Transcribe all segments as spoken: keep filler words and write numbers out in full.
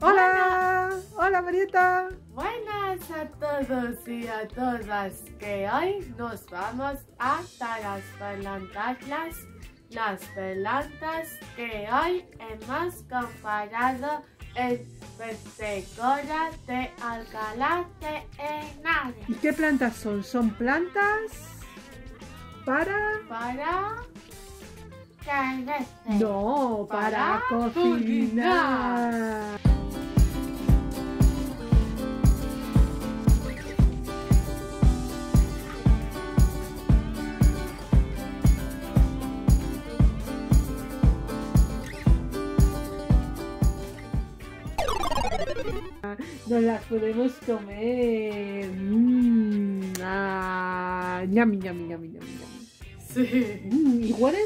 Hola, hola Marieta. Buenas a todos y a todas, que hoy nos vamos a trasplantar las, las plantas que hoy hemos comparado en Pentecora de Alcalá de Henares. ¿Y qué plantas son? ¿Son plantas para...? Para... crecer. No, para, Para cocinar. Nos las podemos comer. Mmm, ah, ñami, ñami, ñami, ñami, ñami. Sí. Mm, ¿y huelen?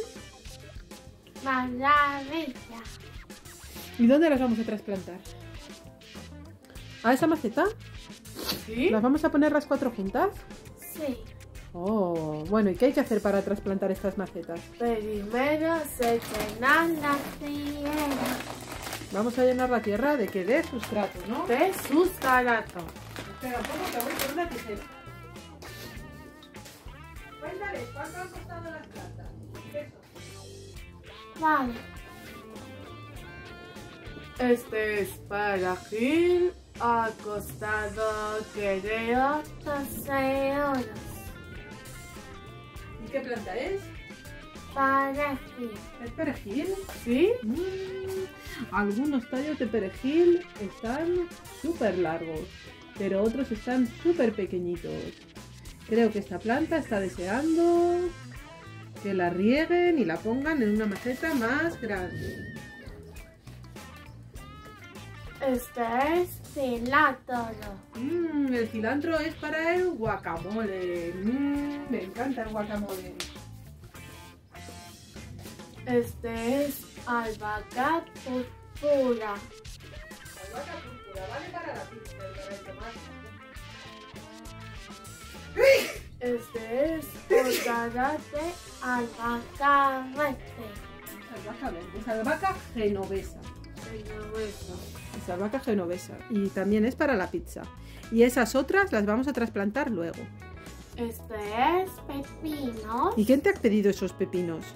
Maravilla. ¿Y dónde las vamos a trasplantar? ¿A esa maceta? ¿Sí? ¿Las vamos a poner las cuatro juntas? Sí. Oh, bueno, ¿y qué hay que hacer para trasplantar estas macetas? Primero se llenan la tierra Vamos a llenar la tierra de que de sustrato, ¿no? de sustrato. Espera un poco que voy por una tijera. Cuéntale, ¿cuánto han costado las plantas? Eso. Vale. Este es para Gil. Ha costado, creo, doce euros. ¿Y qué planta es? Para Gil. ¿Es perejil? ¿Sí? Mm, algunos tallos de perejil están súper largos, pero otros están súper pequeñitos. Creo que esta planta está deseando que la rieguen y la pongan en una maceta más grande. Este es cilantro. Mm, el cilantro es para el guacamole. Mm, me encanta el guacamole. Este es albahaca púrpura. Albahaca púrpura, vale para la pizza, para el tomate. Este es cuchara de albahaca verde. Albahaca verde, es albahaca genovesa. Genovesa. Es albahaca genovesa y también es para la pizza. Y esas otras las vamos a trasplantar luego. Este es pepino. ¿Y quién te ha pedido esos pepinos?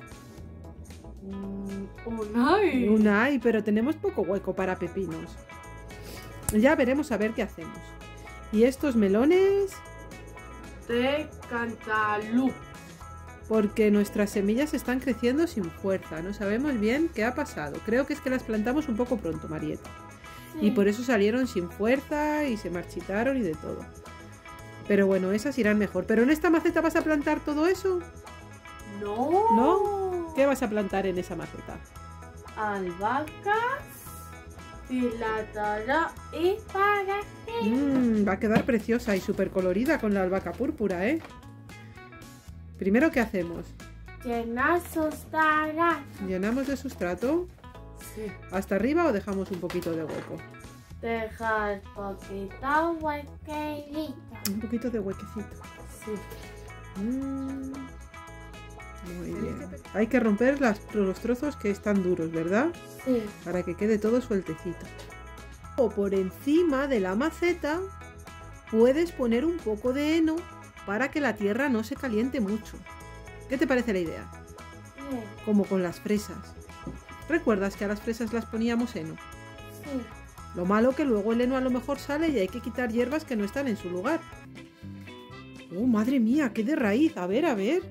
Unai. Una hay, pero tenemos poco hueco para pepinos. Ya veremos a ver qué hacemos. Y estos melones, De cantaloupe. porque nuestras semillas están creciendo sin fuerza. No sabemos bien qué ha pasado. Creo que es que las plantamos un poco pronto, Marieta. Sí. Y por eso salieron sin fuerza y se marchitaron y de todo. Pero bueno, esas irán mejor. ¿Pero en esta maceta vas a plantar todo eso? No. ¿No? ¿Qué vas a plantar en esa maceta? Albahacas, cilantro y perejil. Mm, va a quedar preciosa y súper colorida con la albahaca púrpura, ¿eh? Primero, ¿qué hacemos? Llenar sustrato. ¿Llenamos de sustrato Sí. hasta arriba o dejamos un poquito de hueco? Dejar poquito huequito. Un poquito de huequecito. Sí. Mm, muy bien. Hay que romper las, los trozos que están duros, ¿verdad? Sí. Para que quede todo sueltecito. O por encima de la maceta puedes poner un poco de heno para que la tierra no se caliente mucho. ¿Qué te parece la idea? Bien. Como con las fresas. ¿Recuerdas que a las fresas las poníamos heno? Sí. Lo malo que luego el heno a lo mejor sale y hay que quitar hierbas que no están en su lugar. ¡Oh, madre mía! ¡Qué de raíz! A ver, a ver.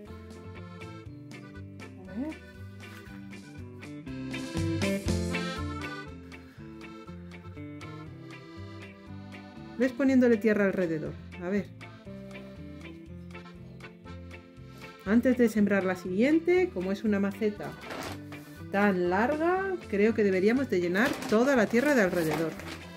A ver. ¿Ves poniéndole tierra alrededor? A ver. Antes de sembrar la siguiente, como es una maceta tan larga, creo que deberíamos de llenar toda la tierra de alrededor.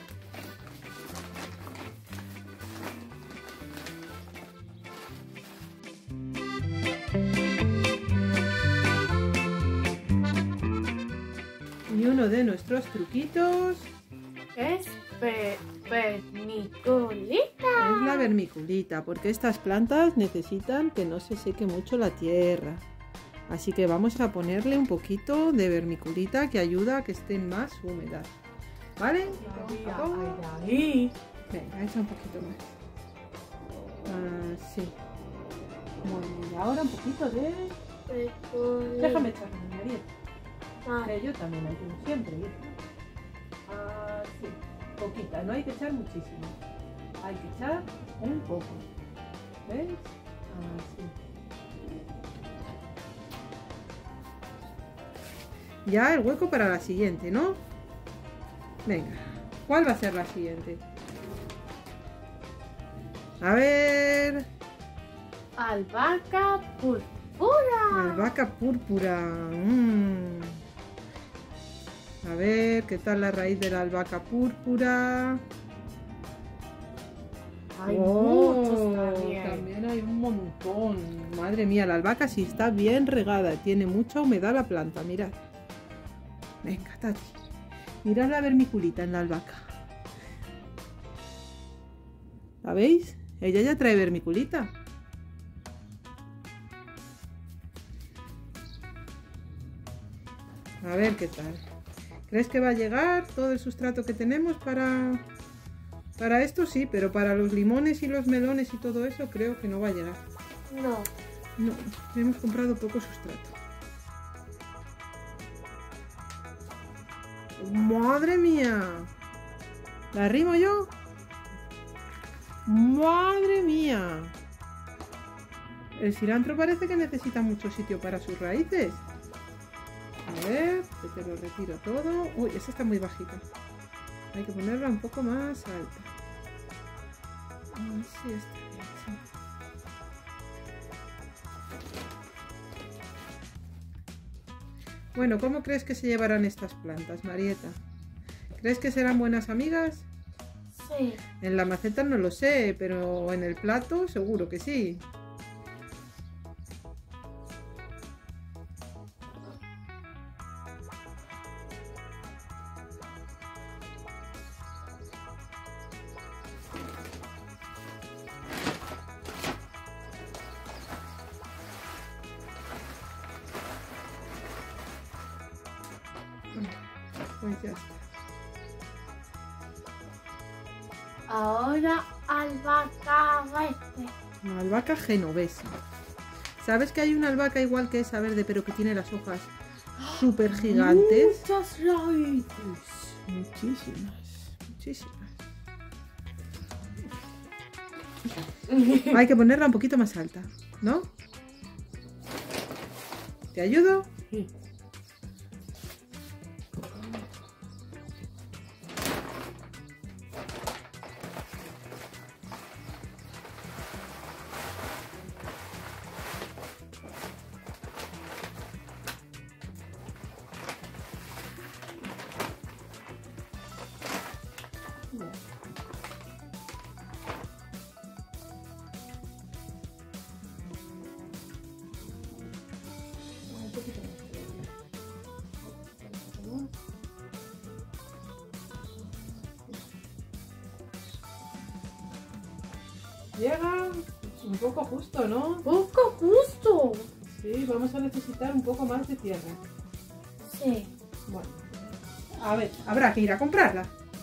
Y uno de nuestros truquitos Es pe vermiculita. es la vermiculita, porque estas plantas necesitan que no se seque mucho la tierra. Así que vamos a ponerle un poquito de vermiculita que ayuda a que estén más húmedas. ¿Vale? Ahí, ¿Poco? ahí, ahí. Venga, echa un poquito más. Así. Muy bien. Ahora un poquito de... Déjame echar una María. Vale. Que yo también ayudo siempre. ¿eh? Así. Poquita, no hay que echar muchísimo. Hay que echar un poco. ¿Ves? Así. Ya el hueco para la siguiente, ¿no? Venga. ¿Cuál va a ser la siguiente? A ver... Albahaca púrpura. Albahaca púrpura. Mm. A ver, ¿qué tal la raíz de la albahaca púrpura? Hay Oh, muchos también. también hay un montón. Madre mía, la albahaca sí está bien regada. Tiene mucha humedad la planta, mirad. Venga, Tati. Mirad la vermiculita en la albahaca. ¿La veis? Ella ya trae vermiculita. A ver qué tal. ¿Crees que va a llegar todo el sustrato que tenemos para, para esto? Sí, pero para los limones y los melones y todo eso creo que no va a llegar. No. No, hemos comprado poco sustrato. ¡Madre mía! ¿La arrimo yo? ¡Madre mía! El cilantro parece que necesita mucho sitio para sus raíces. A ver, que te lo retiro todo. Uy, esa está muy bajita. Hay que ponerla un poco más alta. Así está bien, sí. Bueno, ¿cómo crees que se llevarán estas plantas, Marieta? ¿Crees que serán buenas amigas? Sí. En la maceta no lo sé, pero en el plato seguro que sí. Pues ya está. Ahora albahaca verde. Una albahaca genovesa. ¿Sabes que hay una albahaca igual que esa verde, pero que tiene las hojas súper gigantes? Muchas raíces. Muchísimas, muchísimas. Hay que ponerla un poquito más alta, ¿no? ¿Te ayudo? Sí. Llega un poco justo, ¿no? Poco justo. Sí, vamos a necesitar un poco más de tierra. Sí. Bueno, a ver, habrá que ir a comprarla.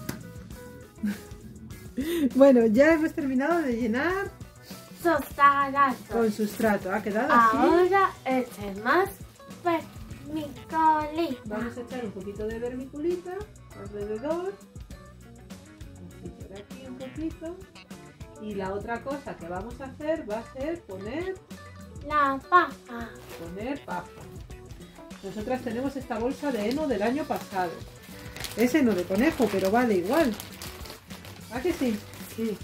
Bueno, ya hemos terminado de llenar Sustrato. con sustrato. Ha quedado así. Ahora eche más vermiculita. Vamos a echar un poquito de vermiculita alrededor. Así por aquí un poquito. Y la otra cosa que vamos a hacer va a ser poner, La paja. poner paja. Nosotras tenemos esta bolsa de heno del año pasado. Es heno de conejo, pero vale igual. ¿A que sí? Sí.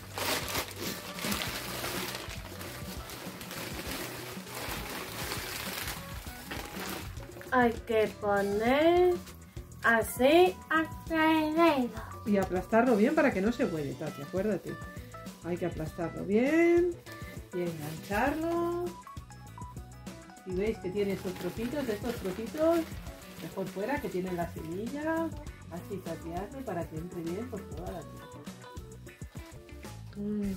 Hay que poner así alrededor. Y aplastarlo bien para que no se huele, Tati, acuérdate. Hay que aplastarlo bien y engancharlo. Y veis que tiene estos trocitos, estos trocitos mejor fuera, que tienen la semilla. Así tatearlo para que entre bien por toda la tierra. Mm.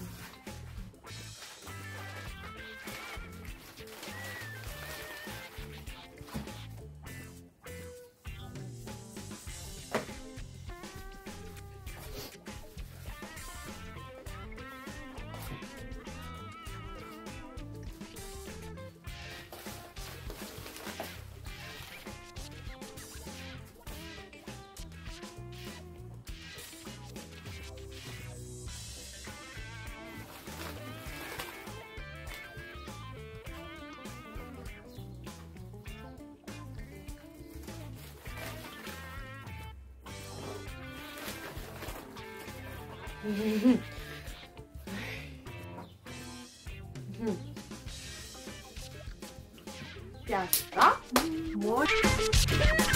Ya está. Muy